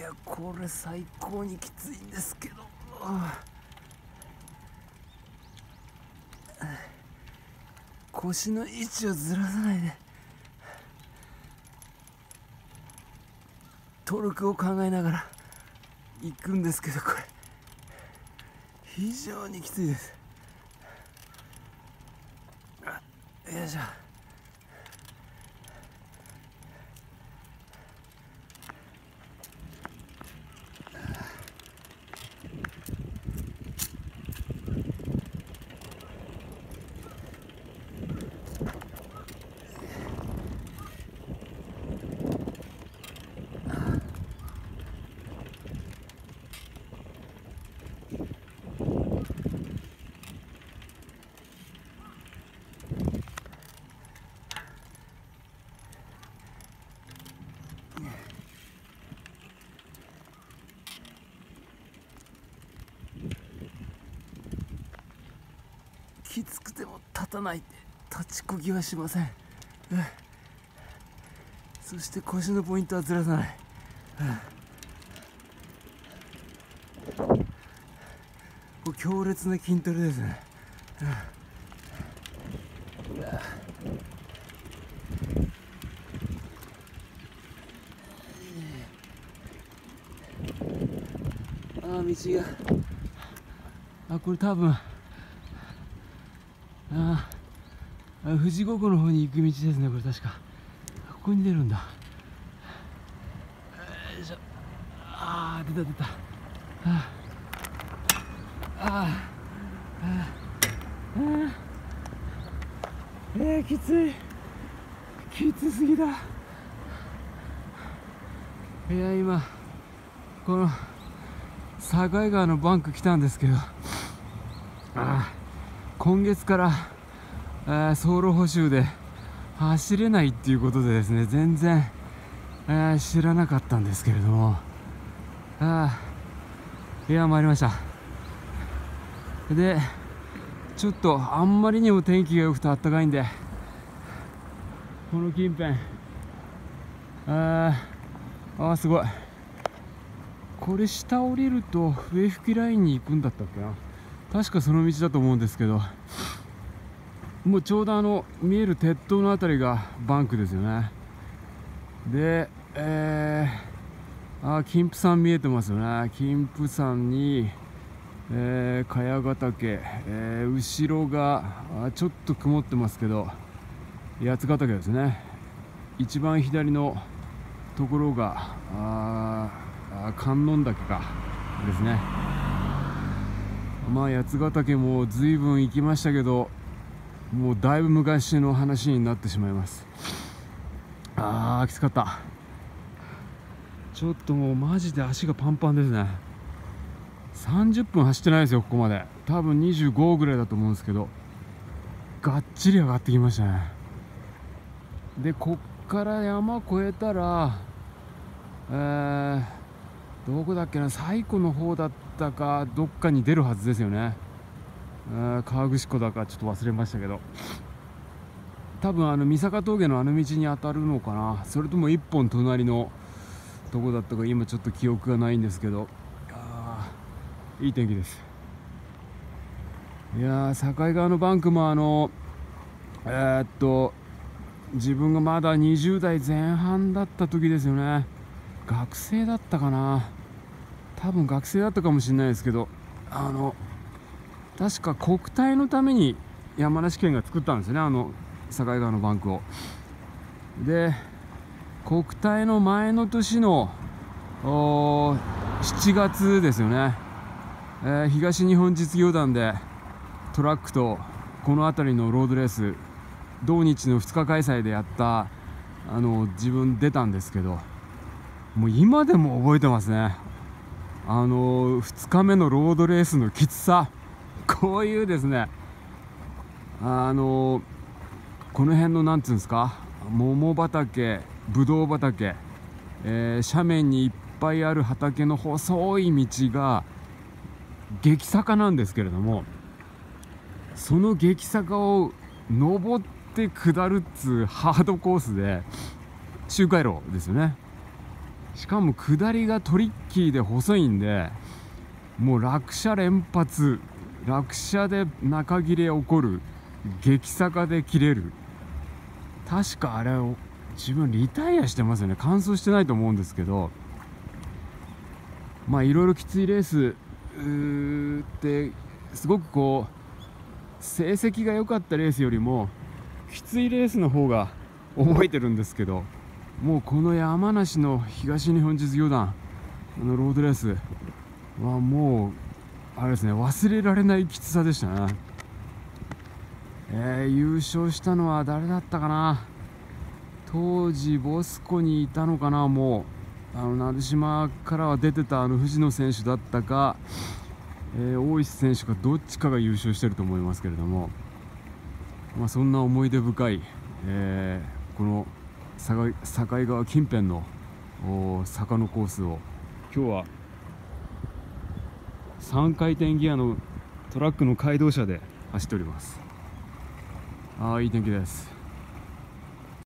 やこれ最高にきついんですけど、腰の位置をずらさないでトルクを考えながら行くんですけど、これ非常にきついです。よいしょ。きつくても立たないで立ちこぎはしません。そして腰のポイントはずらさない。これ強烈な筋トレですね。道がこれ多分富士五湖の方に行く道ですね。これ確かここに出るんだ。よいしょ。出た。きつすぎだ。今この境川のバンク来たんですけど、今月から走路補修で走れないっていうことでですね、全然、知らなかったんですけれども、参りました。でちょっとあんまりにも天気が良くてあったかいんで、この近辺すごい。これ下降りると笛吹ラインに行くんだったっけな。確かその道だと思うんですけど、もうちょうど見える鉄塔のあたりがバンクですよね。で、金峰山見えてますよね。金峰山に、茅ヶ岳、後ろがちょっと曇ってますけど八ヶ岳ですね。一番左のところが観音岳かですね。八ヶ岳も随分行きましたけど、もうだいぶ昔の話になってしまいます。きつかった。ちょっともうマジで足がパンパンですね。30分走ってないですよ、ここまで。多分25ぐらいだと思うんですけど、がっちり上がってきましたね。でこっから山越えたらどこだっけな、西湖の方だったかどっかに出るはずですよね。河口湖だかちょっと忘れましたけど、多分三坂峠の道に当たるのかな、それとも一本隣のどこだったか今ちょっと記憶がないんですけど、いい天気です。いや境川のバンクも自分がまだ20代前半だった時ですよね。学生だったかな、多分学生だったかもしれないですけど、確か国体のために山梨県が作ったんですよね、境川のバンクを。で国体の前の年の7月ですよね、東日本実業団でトラックとこの辺りのロードレース同日の2日開催でやった自分出たんですけど、もう今でも覚えてますね。2日目のロードレースのきつさ。こういうですね、この辺のなんつうんですか、桃畑、ぶどう畑、斜面にいっぱいある畑の細い道が激坂なんですけれども、その激坂を登って下るっつうハードコースで周回路ですよね。 しかも下りがトリッキーで細いんで、もう落車連発、落車で中切れ起こる、激坂で切れる。確かあれを自分リタイアしてますよね。完走してないと思うんですけど、まあいろいろきついレースってすごくこう成績が良かったレースよりもきついレースの方が覚えてるんですけど、もうこの山梨の東日本実業団のロードレースはもうあれですね、忘れられないきつさでしたね。優勝したのは誰だったかな。当時ボスコにいたのかな。もう成島からは出てた藤野選手だったか、大石選手かどっちかが優勝してると思いますけれども、まあ、そんな思い出深い、この境川近辺の坂のコースを今日は3回転ギアのトラックの街道車で走っております。いい天気です。